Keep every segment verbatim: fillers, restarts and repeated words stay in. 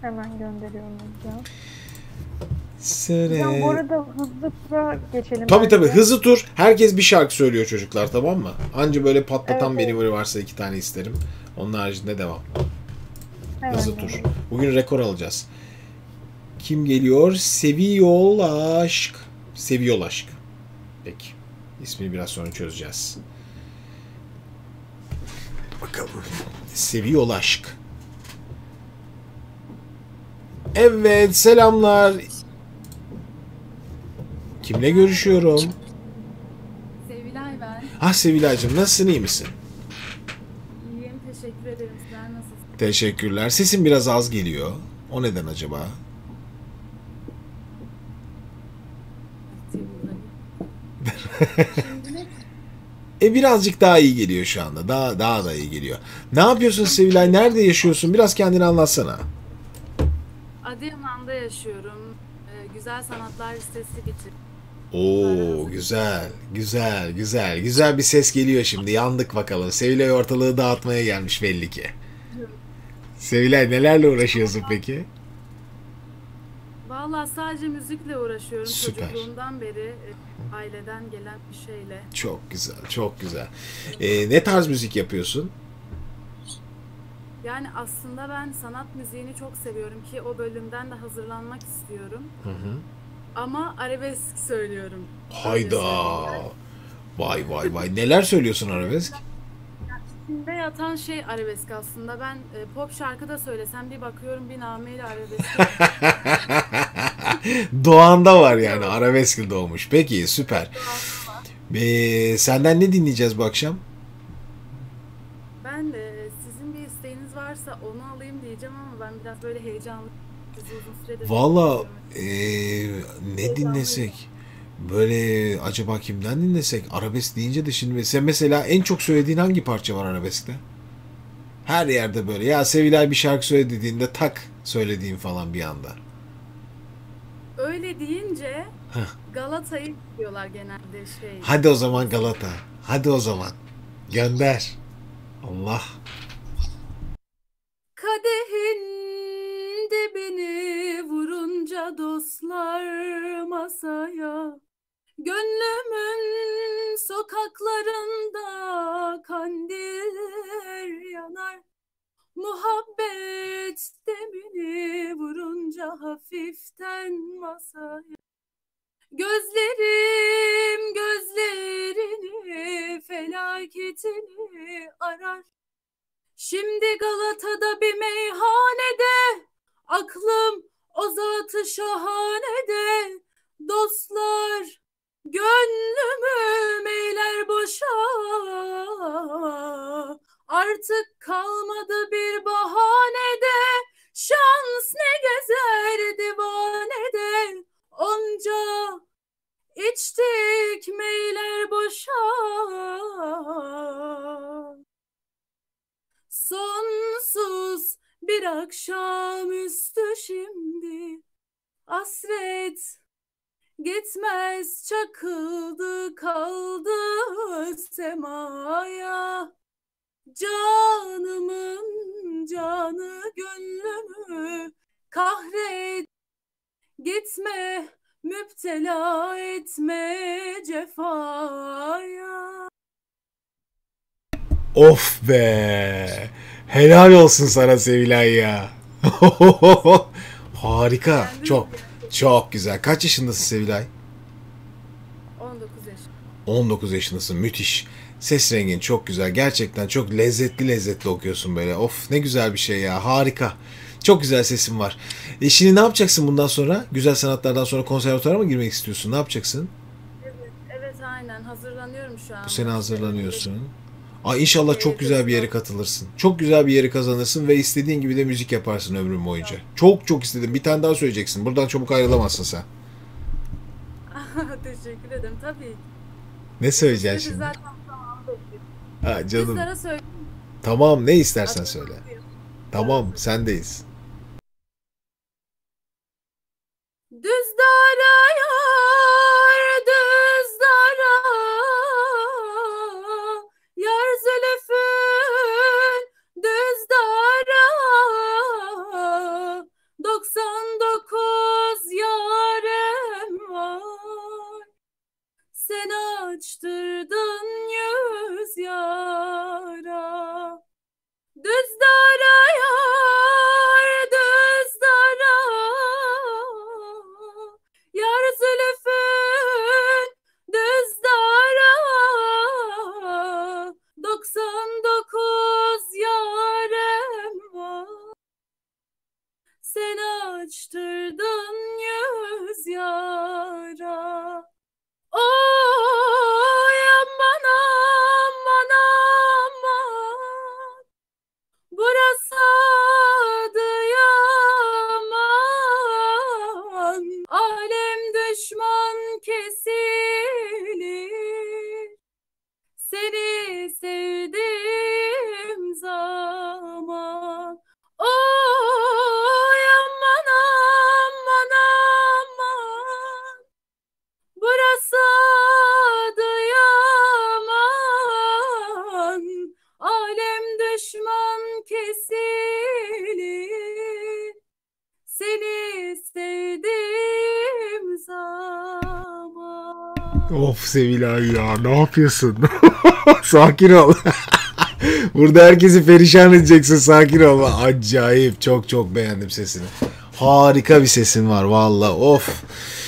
Hemen gönderiyorum hocam. Hocam bu Sene. arada hızlı tura geçelim Tabii tabii, bence. hızlı tur. Herkes bir şarkı söylüyor çocuklar, tamam mı? Anca böyle Evet patlatan biri evet. böyle varsa iki tane isterim. Onun haricinde devam. Hızlı Hemen tur. gönderiyorum. Bugün rekor alacağız. Kim geliyor? Seviyor aşk. Seviyor aşk. Peki. İsmini biraz sonra çözeceğiz. Bakalım. Seviyor aşk. Evet, selamlar. Kimle görüşüyorum? Sevilay ben. Ah, Sevilay'cığım, nasılsın, iyi misin? İyiyim, teşekkür ederim. Sizler nasılsınız? Teşekkürler. Sesin biraz az geliyor. O neden acaba? Şimdi ne? E birazcık daha iyi geliyor şu anda. Daha daha da iyi geliyor. Ne yapıyorsun Sevilay? Nerede yaşıyorsun? Biraz kendini anlatsana. Adıyaman'da yaşıyorum. Ee, Güzel Sanatlar Lisesi bitirdim. Sınavlara Oo, hazır. güzel, güzel, güzel. Güzel bir ses geliyor şimdi. Yandık bakalım. Sevilay ortalığı dağıtmaya gelmiş belli ki. Sevilay, nelerle uğraşıyorsun peki? Vallahi sadece müzikle uğraşıyorum Süper. çocukluğumdan beri. e, Aileden gelen bir şeyle. Çok güzel, çok güzel. E, ne tarz müzik yapıyorsun? Yani aslında ben sanat müziğini çok seviyorum ki o bölümden de hazırlanmak istiyorum. Ama arabesk söylüyorum. Öyle söyleyeyim. Yani Hayda. Vay vay vay. Neler söylüyorsun arabesk? içinde yatan şey arabesk aslında. Ben e, pop şarkı da söylesem bir bakıyorum bir nameyle arabeske düşüyorum. Doğanda var Öyle yani. oldu. Arabesk doğmuş. Peki, süper. Evet, doğası var. Ee, senden ne dinleyeceğiz bu akşam? Ben de sizin bir isteğiniz varsa onu alayım diyeceğim ama ben biraz böyle heyecanlı. Sizi uzun süredir Valla, dinlemiyorum. ee, ne Heyecanlıyım. dinlesek? Böyle acaba kimden dinlesek? Arabesk deyince de şimdi sen mesela en çok söylediğin hangi parça var arabeskte? Her yerde böyle. Ya Sevilay bir şarkı söyle dediğinde tak söylediğin falan bir anda. Öyle deyince Galata'yı diyorlar genelde şey Hadi o zaman klasik. Galata. Hadi o zaman. Gönder. Allah. Kadehin dibini vurunca dostlar masaya. Gönlümün sokaklarında kandiller yanar. Muhabbet demini vurunca hafiften masaya. Gözlerim gözlerini felaketini arar. Şimdi Galata'da bir meyhanede aklım o zatı şahanede dostlar gönlümü meyler boşa artık kalmadı bir bahanede şans ne gezer divanede onca içtik meyler boşa sonsuz bir akşamüstü şimdi hasret gitmez çakıldı kaldı semaya canımın canı gönlümü kahret gitme müptela etme cefaya. Of be. Helal olsun sana Sevilay ya. Harika. Beğendiniz Çok mi gerçekten? çok güzel. Kaç yaşındasın Sevilay? on dokuz yaşında. on dokuz yaşındasın. Müthiş. Ses rengin çok güzel. Gerçekten çok lezzetli lezzetli okuyorsun böyle. Of, ne güzel bir şey ya. Harika. Çok güzel sesin var. E şimdi ne yapacaksın bundan sonra? Güzel sanatlardan sonra konservatuvara mı girmek istiyorsun? Ne yapacaksın? Evet, evet aynen hazırlanıyorum şu Bu anda. sene İşte önümüzdeki hazırlanıyorsun. Ay, inşallah çok şehirde güzel bir yere sınav. katılırsın. Çok güzel bir yere kazanırsın ve istediğin gibi de müzik yaparsın ömrün boyunca. Çok çok istedim. Bir tane daha söyleyeceksin. Buradan çabuk ayrılamazsın sen. Teşekkür ederim tabii ki. Ne Uzun söyleyeceksin süredir şimdi? zaten zamanı bekliyorum. Ha canım. Düzlara söyleyeyim. Tamam, ne istersen söyle. Hazırlanıyorum. Tamam, sendeyiz. Düzdara yar, düzdara yar zülfün düzdara doksan dokuz yarem var. Sen açtırdın yüz yara. Düz dara yar, düz dara. Yar zülfün düz dara. doksan dokuz yarem var. Sen açtırdın yüz yara. Oy aman aman aman. Burası Adıyaman. Alem düşman kesilir. Seni sevdim zaman. Oy aman aman aman. Burası Adıyaman. Alem düşman kesilir. Seni sevdim zaman. Of Sevilay ya, ne yapıyorsun? Sakin ol. Burada herkesi perişan edeceksin, sakin ol. Acayip, çok çok beğendim sesini. Harika bir sesin var valla, of.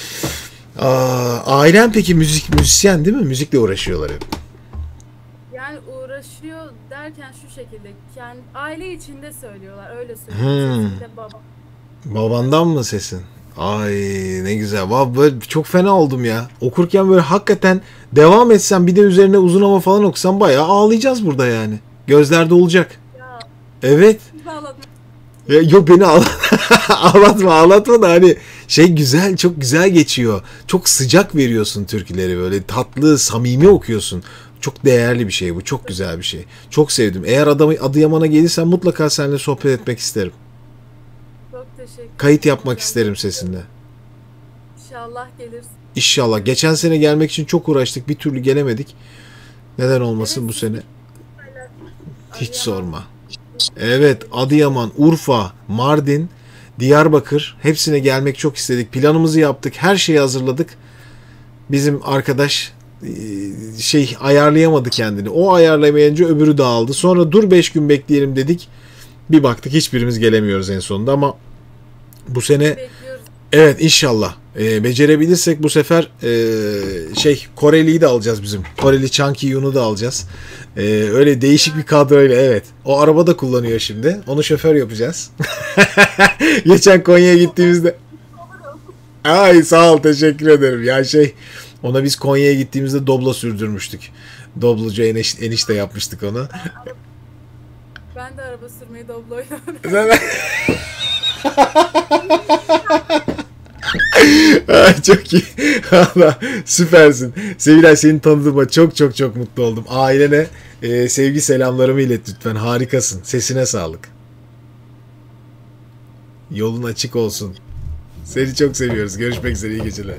Aa, ailen peki müzik müzisyen değil mi? Müzikle uğraşıyorlar hep. Yani uğraşıyor derken şu şekilde, kendi aile içinde söylüyorlar, öyle söylüyor. Hmm. Sesinde baba. Babandan mı sesin? Ay ne güzel. Vallahi böyle çok fena oldum ya. Okurken böyle hakikaten devam etsem, bir de üzerine uzun hava falan okusam bayağı ağlayacağız burada yani. Gözlerde olacak. Ya Evet. bağladım. Ya, yok beni ağla ağlatma ağlatma da hani şey güzel, çok güzel geçiyor. Çok sıcak veriyorsun türküleri, böyle tatlı, samimi okuyorsun. Çok değerli bir şey bu. Çok güzel bir şey. Çok sevdim. Eğer adamı Adıyaman'a gelirsen mutlaka seninle sohbet etmek isterim. Çok teşekkür Kayıt yapmak hocam. isterim sesinde. İnşallah gelirsin. İnşallah. Geçen sene gelmek için çok uğraştık. Bir türlü gelemedik. Neden olmasın Evet, bu sene? Hiç Adıyaman. sorma. Evet, Adıyaman, Urfa, Mardin, Diyarbakır, hepsine gelmek çok istedik. Planımızı yaptık. Her şeyi hazırladık. Bizim arkadaş e, şey ayarlayamadı kendini. O ayarlamayınca öbürü dağıldı. Sonra dur beş gün bekleyelim dedik. Bir baktık hiçbirimiz gelemiyoruz en sonunda, ama bu sene Bekliyoruz. evet inşallah e, becerebilirsek bu sefer e, şey Koreli'yi de alacağız bizim. Koreli Chang Ki-yoon'u da alacağız. E, öyle değişik bir kadroyla, evet. O araba da kullanıyor şimdi. Onu şoför yapacağız. Geçen Konya'ya gittiğimizde. Ay sağ ol, teşekkür ederim. Ya şey, ona biz Konya'ya gittiğimizde dobla sürdürmüştük. Doblocu eniş, enişte yapmıştık onu. Ben de araba sürmeyi dobloyla Ay, çok iyi. Valla süpersin. Sevilay, seni tanıdığıma çok çok çok mutlu oldum. Ailene e, sevgi selamlarımı ilet lütfen. Harikasın. Sesine sağlık. Yolun açık olsun. Seni çok seviyoruz. Görüşmek üzere. İyi geceler.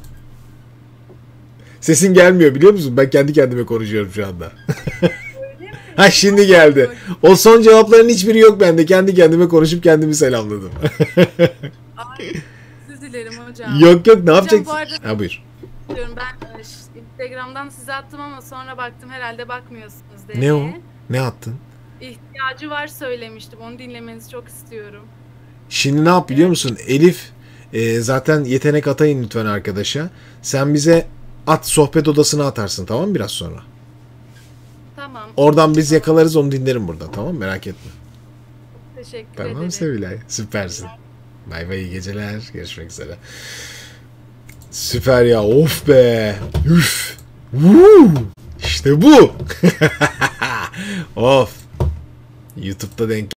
Sesin gelmiyor biliyor musun? Ben kendi kendime konuşuyorum şu anda. Ha şimdi geldi. O son cevapların hiçbiri yok bende. Kendi kendime konuşup kendimi selamladım. Ay, özür dilerim hocam. Yok yok, ne Hocam, yapacaksın? bu arada Ha buyur. diyorum, ben e, ş- Instagram'dan size attım ama sonra baktım herhalde bakmıyorsunuz diye. Ne o? Ne attın? İhtiyacı var söylemiştim. Onu dinlemenizi çok istiyorum. Şimdi ne yap biliyor musun? Elif e, zaten yetenek atayın lütfen arkadaşa. Sen bize at, sohbet odasına atarsın, tamam mı, biraz sonra? Tamam. Oradan biz yakalarız, onu dinlerim burada, tamam mı? Merak etme. Teşekkür Tamam ederim. Sevilay. Süpersin. Bay bay, iyi geceler. Görüşmek üzere. Süper ya. Of be. Üf. Woo. İşte bu. Of. YouTube'da denk